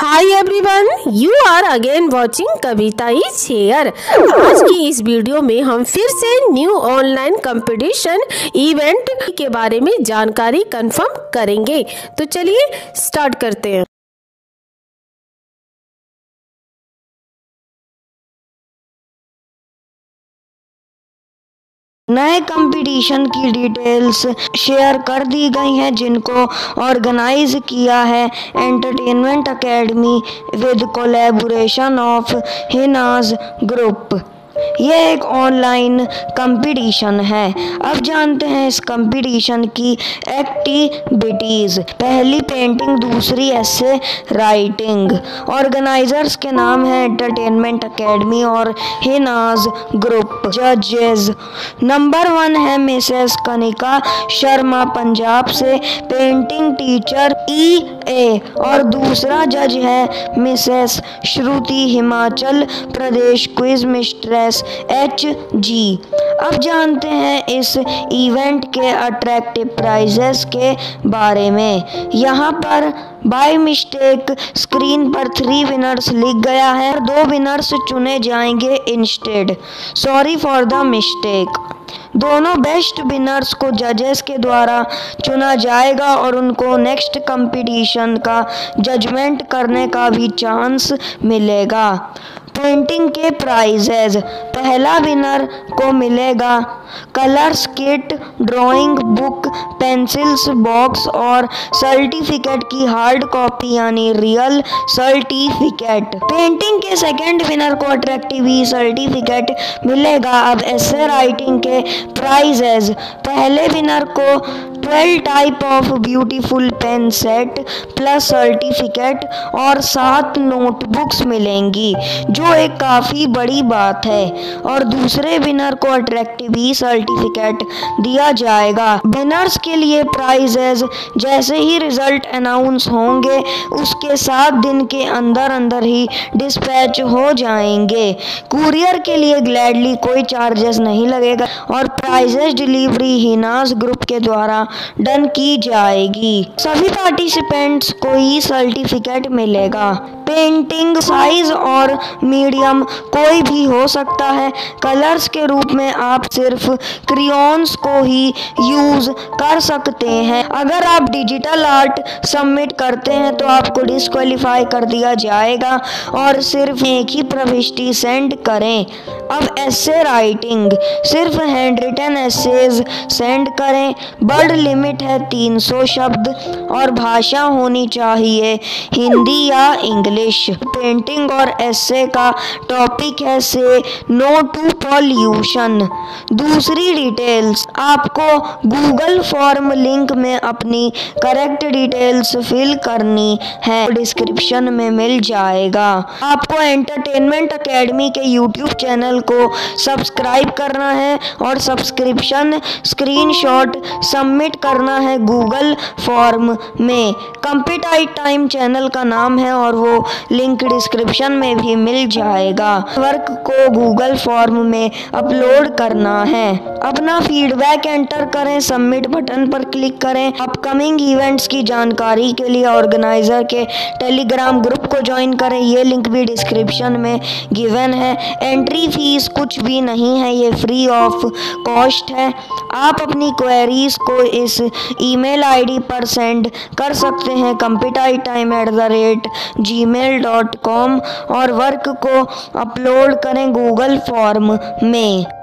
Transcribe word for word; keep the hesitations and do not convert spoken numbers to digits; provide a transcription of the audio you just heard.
Hi everyone, you are again watching Kavitai chair. आज की इस वीडियो में हम फिर से न्यू ऑनलाइन कंपटीशन इवेंट के बारे में जानकारी कंफर्म करेंगे। तो चलिए स्टार्ट करते हैं। नए कंपटीशन की डिटेल्स शेयर कर दी गई हैं, जिनको ऑर्गेनाइज किया है entertainment academy with collaboration of Hinaz group. ये एक ऑनलाइन कंपटीशन है। अब जानते हैं इस कंपटीशन की एक्टिविटीज़। पहली पेंटिंग, दूसरी एसे राइटिंग। ऑर्गेनाइजर्स के नाम हैं एंटरटेनमेंट एकेडमी और हिनाज ग्रुप। जजेस नंबर वन है मिसेस कनिका शर्मा पंजाब से, पेंटिंग टीचर ई ए, और दूसरा जज है missus Shruti Himachal Pradesh, quiz mistress H G. अब जानते हैं इस इवेंट के अट्रैक्टिव प्राइजेस के बारे में। यहाँ पर बाय मिस्टेक स्क्रीन पर थ्री विनर्स लिख गया है, दो विनर्स चुने जाएंगे instead. Sorry for the mistake. दोनों बेस्ट विनर्स को जजेस के द्वारा चुना जाएगा और उनको नेक्स्ट कंपटीशन का जजमेंट करने का भी चांस मिलेगा। पेंटिंग के प्राइजेज, पहला विनर को मिलेगा colours kit, drawing book, pencils box और सर्टिफिकेट की हार्ड कॉपी यानी रियल सर्टिफिकेट। पेंटिंग के सेकंड विनर को अट्रैक्टिव ई सर्टिफिकेट मिलेगा। अब एसे राइटिंग के प्राइजेज, पहले विनर को twelve type of beautiful pen set plus certificate और सात नोटबुक्स मिलेंगी, जो एक काफ़ी बड़ी बात है। और दूसरे विनर को अट्रैक्टिव ई सर्टिफिकेट दिया जाएगा। विनर्स के लिए प्राइजेज जैसे ही रिजल्ट अनाउंस होंगे उसके सात दिन के अंदर अंदर ही डिस्पैच हो जाएंगे। कुरियर के लिए ग्लैडली कोई चार्जेस नहीं लगेगा और प्राइजेज डिलीवरी हिनाज ग्रुप के द्वारा डन की जाएगी। सभी पार्टिसिपेंट्स को ई सर्टिफिकेट मिलेगा। पेंटिंग साइज और मीडियम कोई भी हो सकता है। कलर्स के रूप में आप सिर्फ क्रियॉन्स को ही यूज कर सकते हैं। अगर आप डिजिटल आर्ट सबमिट करते हैं तो आपको डिस्क्वालीफाई कर दिया जाएगा और सिर्फ एक ही प्रविष्टि सेंड करें। अब एसे राइटिंग, सिर्फ हैंड रिटन एसेज सेंड करें। वर्ड लिमिट है तीन सौ शब्द और भाषा होनी चाहिए हिंदी या इंग्लिश। पेंटिंग और एसे का टॉपिक है से नो टू पॉल्यूशन। दूसरी डिटेल्स, आपको गूगल फॉर्म लिंक में अपनी करेक्ट डिटेल्स फिल करनी है, डिस्क्रिप्शन में मिल जाएगा। आपको एंटरटेनमेंट एकेडमी के यूट्यूब चैनल को सब्सक्राइब करना है और सब्सक्रिप्शन स्क्रीनशॉट सबमिट करना है गूगल फॉर्म में। कंप्यूटर टाइम चैनल का नाम है और वो लिंक डिस्क्रिप्शन में भी मिल जाएगा। वर्क को गूगल फॉर्म में अपलोड करना है। अपना फीडबैक एंटर करें, सबमिट बटन पर क्लिक करें। अपकमिंग इवेंट्स की जानकारी के लिए ऑर्गेनाइजर के टेलीग्राम ग्रुप को ज्वाइन करें, ये लिंक भी डिस्क्रिप्शन में गिवन है। एंट्री फीस कुछ भी नहीं है, ये फ्री ऑफ कॉस्ट है। आप अपनी क्वेरीज को इस ईमेल आईडी पर सेंड कर सकते हैं computer time at the rate Gmail dot com और वर्क को अपलोड करें गूगल फॉर्म में।